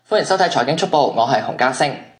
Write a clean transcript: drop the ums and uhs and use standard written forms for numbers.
歡迎收睇財經速報，我係洪家星。